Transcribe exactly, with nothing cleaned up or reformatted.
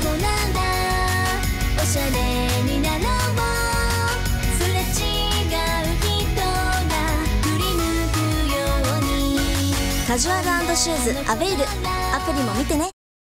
ならおしゃれになろう。すれ違う人が振り向くように。カジュアル&シューズアベイル、アプリも見てね。